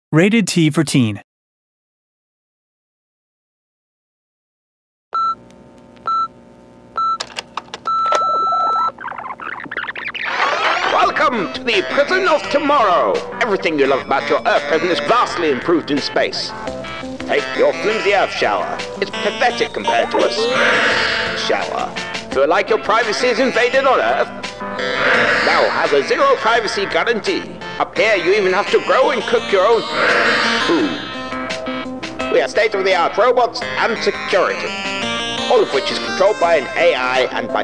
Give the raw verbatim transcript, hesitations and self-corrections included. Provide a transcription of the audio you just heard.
Rated T for teen. Welcome to the prison of tomorrow. Everything you love about your Earth prison is vastly improved in space. Take your flimsy Earth shower. It's pathetic compared to a space shower. Feel like your privacy is invaded on Earth? Now have a zero privacy guarantee. Up here you even have to grow and cook your own food. We are state-of-the-art robots and security, all of which is controlled by an A I and by